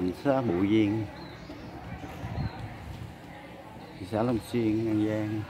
tỉnh xã Bụi Viên, thị xã Long Xuyên, An Giang.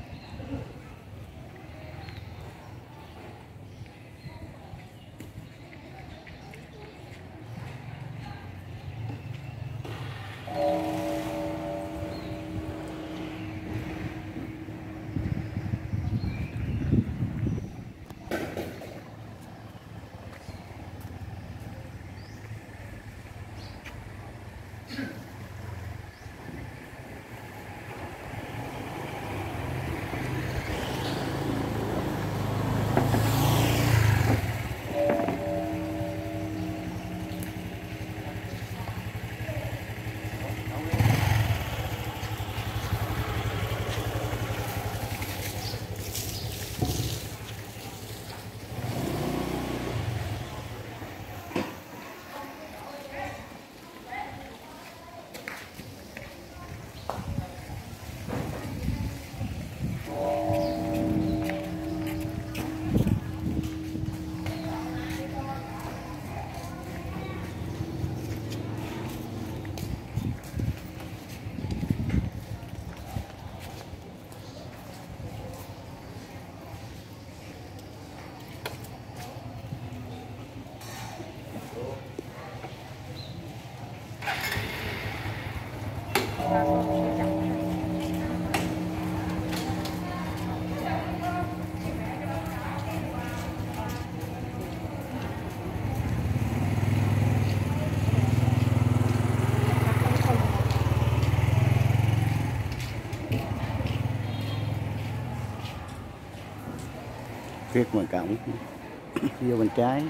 Viết ngoài cổng vô bên trái.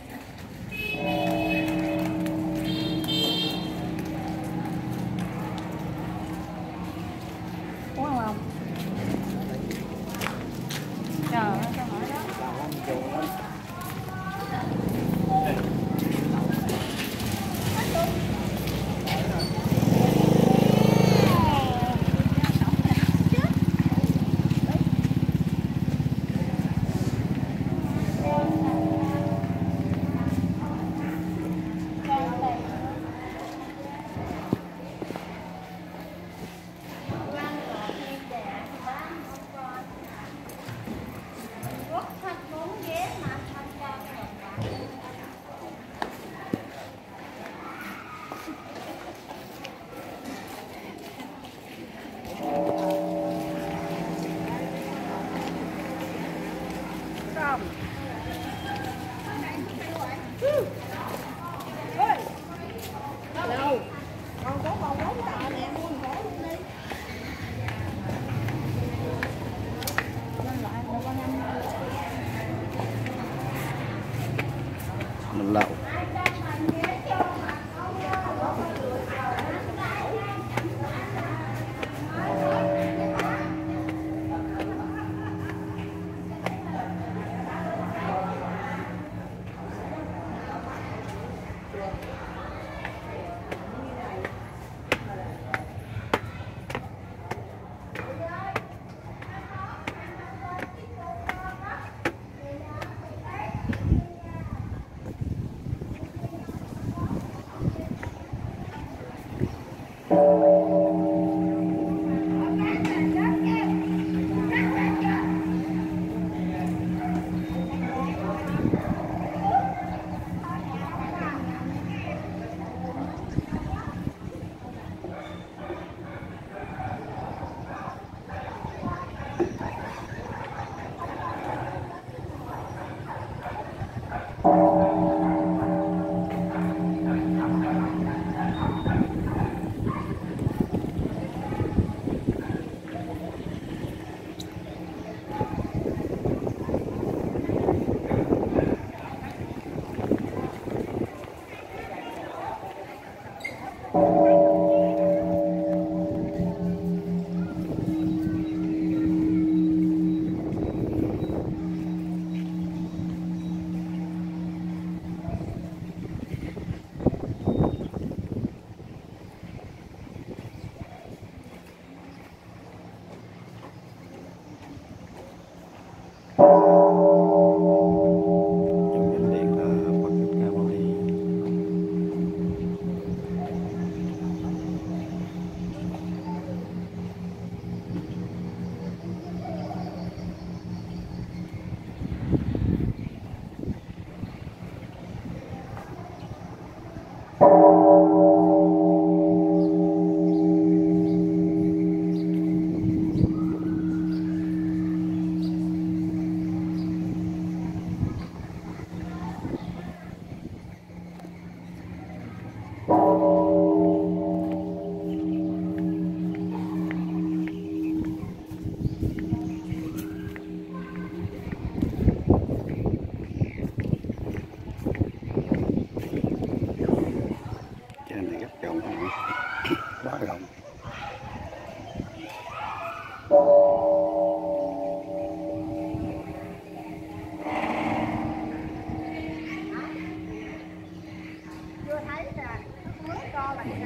Uống không? Trời ơi, sao hỏi đó. Đâu? Con có con 4 tạ nè, mua một cổ luôn đi. Mình lậu.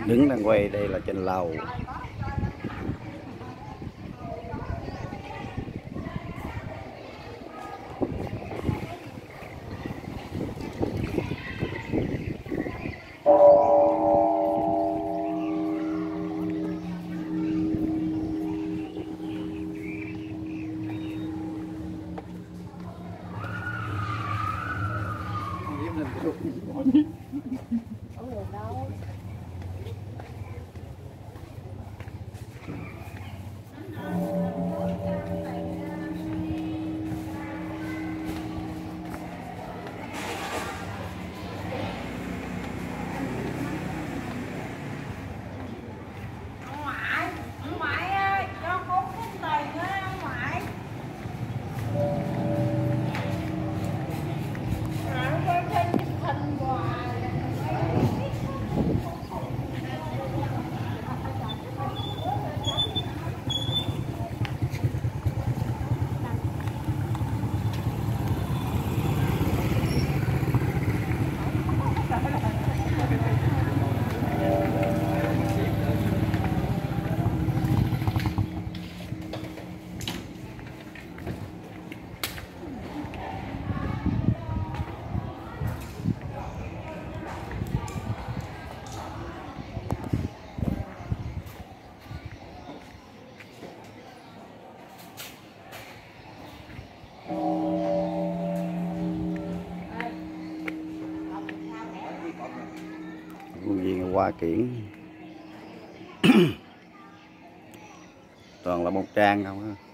Đứng đang quay đây là trên lầu. Ngoại ơi, cho con cái tiền á ngoại. Con xin chụp hình hoài. Công viên Hoa Kiển. Toàn là bông trang không á.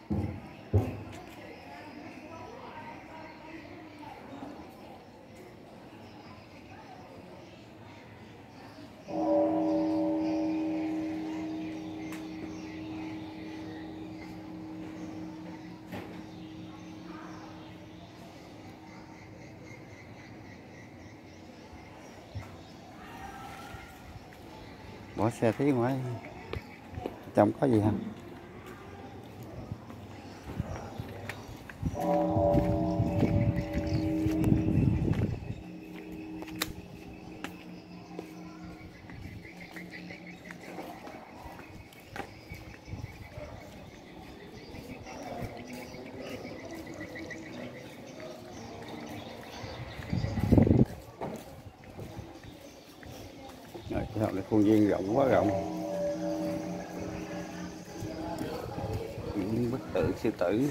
Bỏ xe phía ngoài. Trong có gì không? Rồi, cái khuôn viên rộng quá rộng. Những bức tượng sư tử.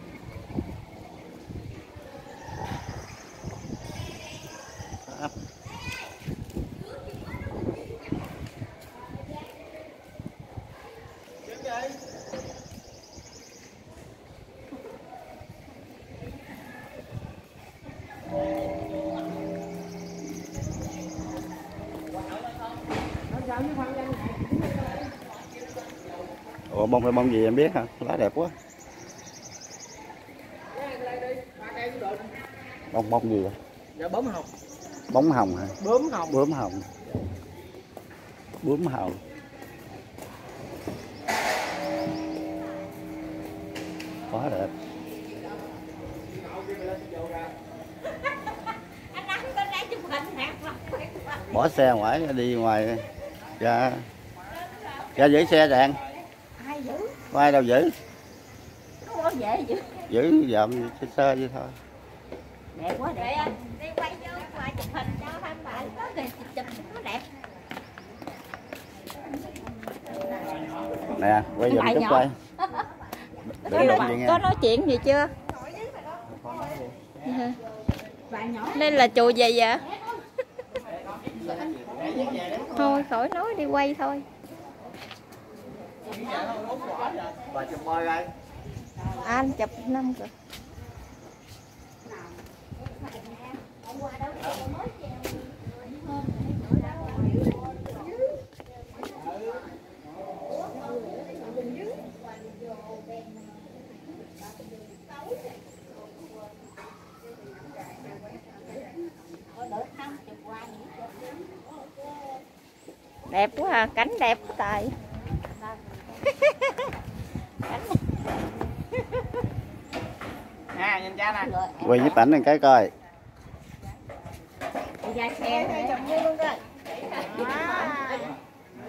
Ủa bông là bông gì em biết hả? Lá đẹp quá. Bông gì vậy? Dạ bướm hồng. Bóng hồng hả? Bướm hồng. Bướm hồng. Bướm hồng. Quá đẹp. Bỏ xe ngoài đi ngoài ra giữ xe đèn. Ai giữ? Có ai đâu giữ. Nó có dễ giữ. Giữ dòm sơ sơ vậy thôi. Đẹp quá đẹp. Đi quay vô ngoài chụp hình cho tham bạn có kìa, chụp nó đẹp. Nè, quay giùm chút quay. Có nói chuyện gì chưa? Nên là chùa gì vậy? Thôi khỏi nói, đi quay thôi. Bà chụp bôi coi. Anh chụp 5 rồi. Đẹp quá à, cảnh đẹp tài. À, nhìn cha nè. Quay giúp ảnh một cái coi. Ra xe chồng như luôn rồi.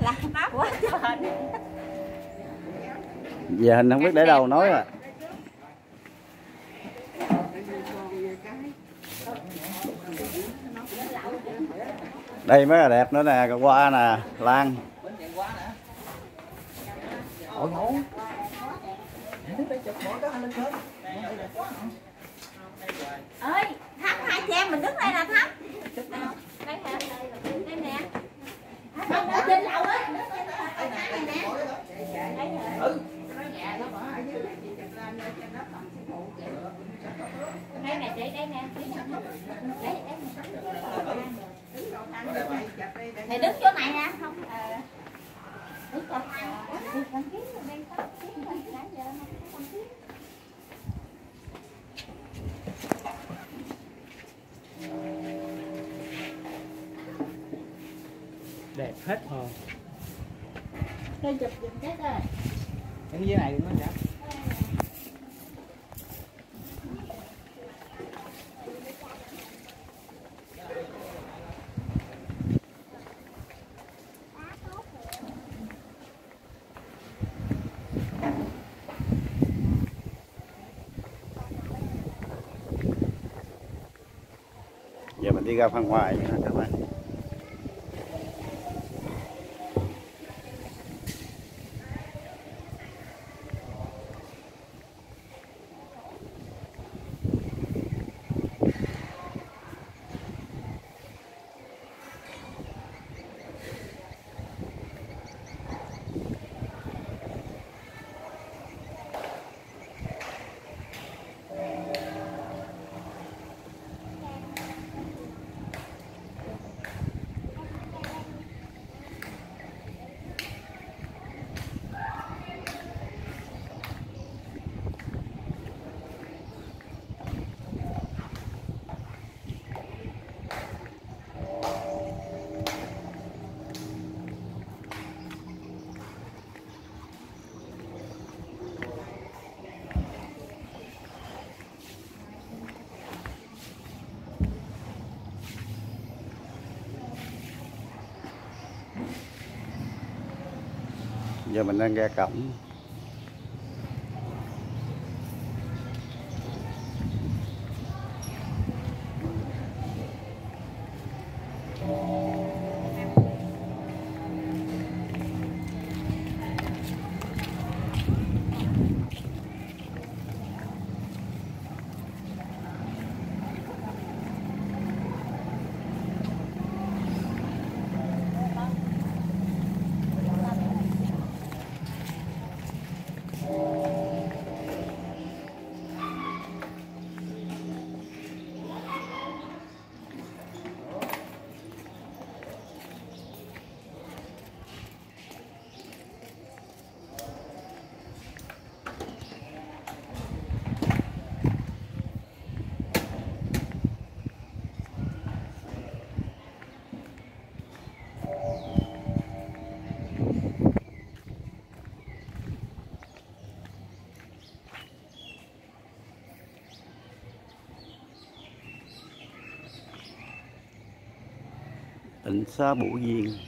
quá trời. Về hình không biết để đâu nói à. Đây mới là đẹp nữa nè, cà hoa nè, lan. Ơi, Thắm, hai chị em mình đứng đây nè Thắm. Đây hả? Đây nè. Ở trên lầu á. Đây nè. Đây nè chị, đây nè. Này đứng chỗ này nè, không đứng chỗ này. Đẹp hết hồn. Đây chụp giùm cái coi. Cái dưới này nó đẹp. Giờ mình đi ra khoan ngoài nha các bạn. Giờ mình đang ra cổng. Tỉnh xá Bửu Duyên.